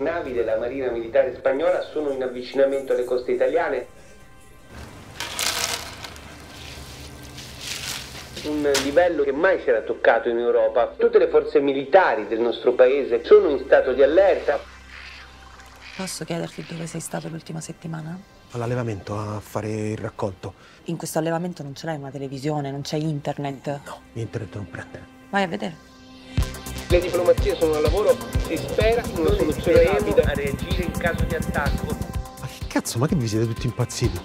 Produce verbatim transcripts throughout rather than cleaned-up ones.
navi della Marina Militare Spagnola sono in avvicinamento alle coste italiane. Un livello che mai si era toccato in Europa. Tutte le forze militari del nostro paese sono in stato di allerta. Posso chiederti dove sei stato l'ultima settimana? All'allevamento a fare il raccolto. In questo allevamento non ce l'hai una televisione, non c'è internet. No, internet non prende. Vai a vedere. Le diplomazie sono al lavoro, si spera in una soluzione rapida a reagire in caso di attacco. Ma che cazzo, ma che vi siete tutti impazziti?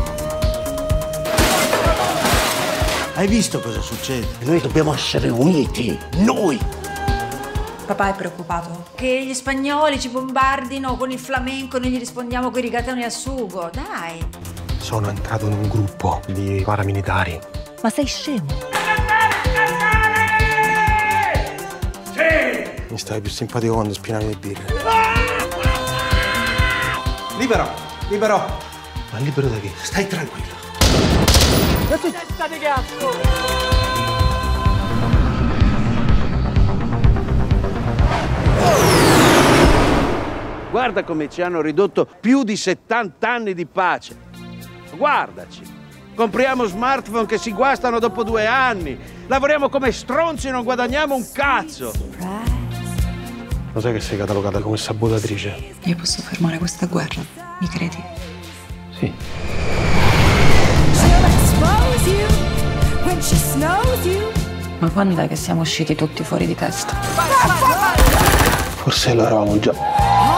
Hai visto cosa succede? Noi dobbiamo essere uniti, noi! Papà è preoccupato? Che gli spagnoli ci bombardino con il flamenco e noi gli rispondiamo con i rigatoni al sugo, dai! Sono entrato in un gruppo di paramilitari. Ma sei scemo? Sì! Mi stavi più simpatico quando spinavi le birre. Libero, libero! Ma libero da chi? Stai tranquillo. Testa di cazzo! Guarda come ci hanno ridotto più di settanta anni di pace. Guardaci. Compriamo smartphone che si guastano dopo due anni. Lavoriamo come stronzi e non guadagniamo un cazzo. Lo sai che sei catalogata come sabotatrice? Io posso fermare questa guerra, mi credi? Sì. Ma quando è che siamo usciti tutti fuori di testa? Forse lo eravamo già.